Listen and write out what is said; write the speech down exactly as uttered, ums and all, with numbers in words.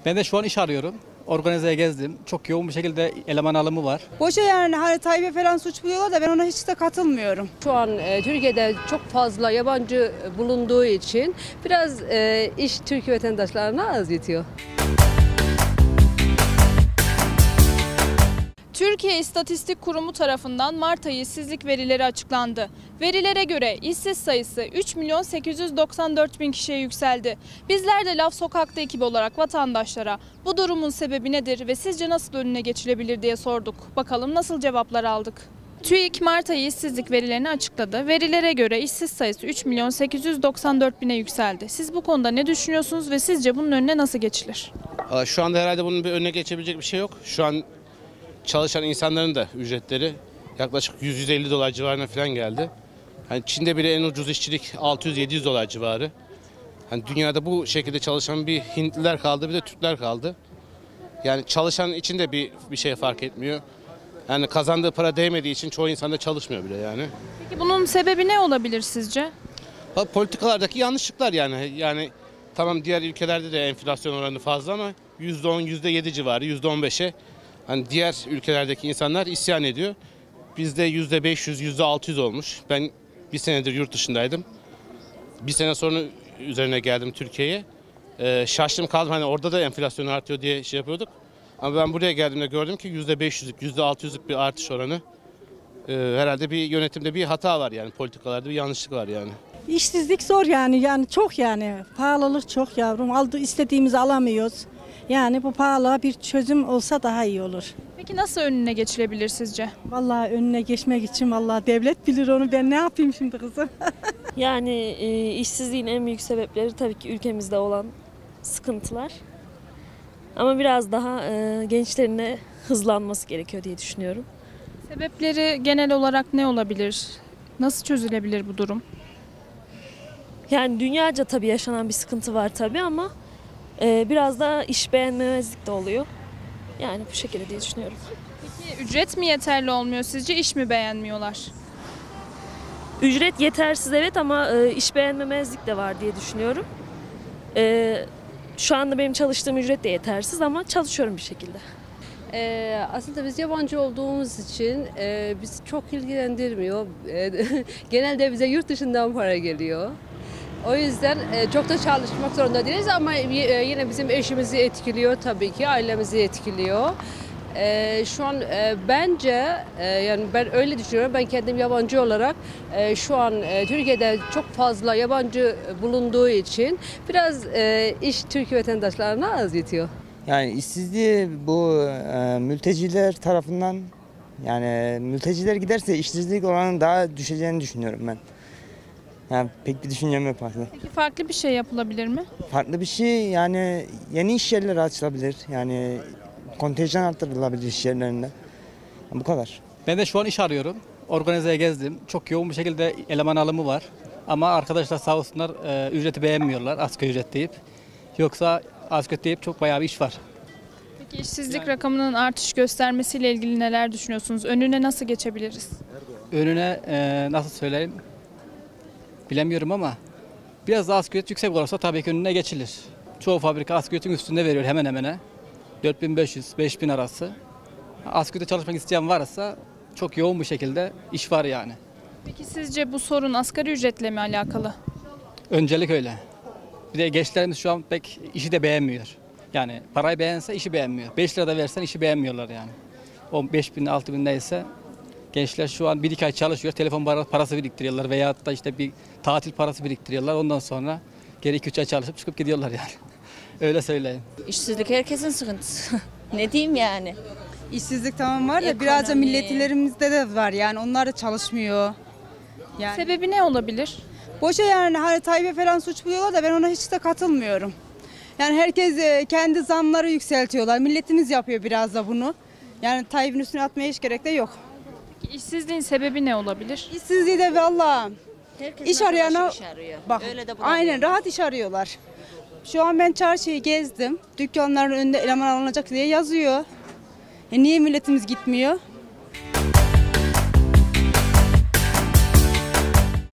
Ben de şu an iş arıyorum. Organize'ye gezdim. Çok yoğun bir şekilde eleman alımı var. Boşa yani hani Tayyip'e falan suç buluyorlar da ben ona hiç de katılmıyorum. Şu an e, Türkiye'de çok fazla yabancı bulunduğu için biraz e, iş Türk vatandaşlarına az yetiyor. Türkiye İstatistik Kurumu tarafından Mart ayı işsizlik verileri açıklandı. Verilere göre işsiz sayısı üç milyon sekiz yüz doksan dört bin kişiye yükseldi. Bizler de Laf Sokak'ta ekibi olarak vatandaşlara bu durumun sebebi nedir ve sizce nasıl önüne geçilebilir diye sorduk. Bakalım nasıl cevaplar aldık. TÜİK Mart ayı işsizlik verilerini açıkladı. Verilere göre işsiz sayısı üç milyon sekiz yüz doksan dört bine yükseldi. Siz bu konuda ne düşünüyorsunuz ve sizce bunun önüne nasıl geçilir? Şu anda herhalde bunun bir önüne geçebilecek bir şey yok. Şu an çalışan insanların da ücretleri yaklaşık yüz yüz elli dolar civarına falan geldi. Hani Çin'de bile en ucuz işçilik altı yüz yedi yüz dolar civarı. Hani dünyada bu şekilde çalışan bir Hintliler kaldı, bir de Türkler kaldı. Yani çalışan için de bir bir şey fark etmiyor. Yani kazandığı para değmediği için çoğu insan da çalışmıyor bile yani. Peki bunun sebebi ne olabilir sizce? Politikalardaki yanlışlıklar yani. Yani tamam, diğer ülkelerde de enflasyon oranı fazla ama yüzde on, yüzde yedi civarı, yüzde on beşe hani diğer ülkelerdeki insanlar isyan ediyor. Bizde yüzde beş yüz, yüzde altı yüz olmuş. Ben bir senedir yurt dışındaydım. Bir sene sonra üzerine geldim Türkiye'ye. Ee, şaştım kaldım, hani orada da enflasyon artıyor diye şey yapıyorduk. Ama ben buraya geldiğimde gördüm ki yüzde beş yüzlük, yüzde altı yüzlük bir artış oranı. Ee, herhalde bir yönetimde bir hata var yani, politikalarda bir yanlışlık var yani. İşsizlik zor yani, yani çok yani. Pahalılık çok yavrum. Aldı, istediğimizi alamıyoruz. Yani bu pahalılığa bir çözüm olsa daha iyi olur. Peki nasıl önüne geçilebilir sizce? Vallahi önüne geçmek için vallahi devlet bilir onu. Ben ne yapayım şimdi kızım? Yani e, işsizliğin en büyük sebepleri tabii ki ülkemizde olan sıkıntılar. Ama biraz daha e, gençlerin de hızlanması gerekiyor diye düşünüyorum. Sebepleri genel olarak ne olabilir? Nasıl çözülebilir bu durum? Yani dünyaca tabii yaşanan bir sıkıntı var tabii ama e, biraz da iş beğenmemezlik de oluyor. Yani bu şekilde diye düşünüyorum. Peki ücret mi yeterli olmuyor sizce, iş mi beğenmiyorlar? Ücret yetersiz evet, ama e, iş beğenmemezlik de var diye düşünüyorum. E, şu anda benim çalıştığım ücret de yetersiz ama çalışıyorum bir şekilde. Ee, aslında biz yabancı olduğumuz için e, bizi çok ilgilendirmiyor. E, genelde bize yurt dışından para geliyor. O yüzden e, çok da çalışmak zorunda değiliz ama e, yine bizim eşimizi etkiliyor tabii ki, ailemizi etkiliyor. E, şu an e, bence e, yani ben öyle düşünüyorum, ben kendim yabancı olarak e, şu an e, Türkiye'de çok fazla yabancı bulunduğu için biraz e, iş Türk vatandaşlarına az yetiyor. Yani işsizliği bu e, mülteciler tarafından, yani mülteciler giderse işsizlik oranının daha düşeceğini düşünüyorum ben. Yani pek bir düşüncem yok aslında. Peki farklı bir şey yapılabilir mi? Farklı bir şey, yani yeni iş yerleri açılabilir. Yani kontenjan arttırılabilir iş yerlerinde. Yani bu kadar. Ben de şu an iş arıyorum. Organize'ye gezdim. Çok yoğun bir şekilde eleman alımı var. Ama arkadaşlar sağ olsunlar e, ücreti beğenmiyorlar, asgari ücret deyip. Yoksa asgari ücret deyip çok bayağı bir iş var. Peki işsizlik rakamının artış göstermesiyle ilgili neler düşünüyorsunuz? Önüne nasıl geçebiliriz? Önüne e, nasıl söyleyeyim bilemiyorum ama biraz daha asgari ücret yüksek olursa tabii ki önüne geçilir. Çoğu fabrika asgari ücretin üstünde veriyor hemen hemen. dört bin beş yüz beş bin arası. Asgari ücretle çalışmak isteyen varsa çok yoğun bir şekilde iş var yani. Peki sizce bu sorun asgari ücretle mi alakalı? Öncelik öyle. Bir de gençlerimiz şu an pek işi de beğenmiyor. Yani parayı beğense işi beğenmiyor. beş lira da versen işi beğenmiyorlar yani. O beş bin altı bin neyse gençler şu an bir iki ay çalışıyor. Telefon parası biriktiriyorlar veya da işte bir tatil parası biriktiriyorlar. Ondan sonra geri iki üç ay çalışıp çıkıp gidiyorlar yani. Öyle söyleyeyim. İşsizlik herkesin sıkıntısı. Ne diyeyim yani? İşsizlik tamam var da Ekonomi. biraz da milletlerimizde de var yani, onlar da çalışmıyor. Yani Sebebi ne olabilir? boşa yani hani Tayyip'e falan suç buluyorlar da ben ona hiç de katılmıyorum. Yani herkes e, kendi zamları yükseltiyorlar. Milletimiz yapıyor biraz da bunu. Yani Tayyip'in üstüne atmaya hiç gerek de yok. Peki işsizliğin sebebi ne olabilir? İşsizliği de valla Herkes İş nasıl arayana başı iş arıyor. bak Öyle de aynen bulamıyorlar. rahat iş arıyorlar. Şu an ben çarşıyı gezdim. Dükkanların önünde eleman alınacak diye yazıyor. E niye milletimiz gitmiyor?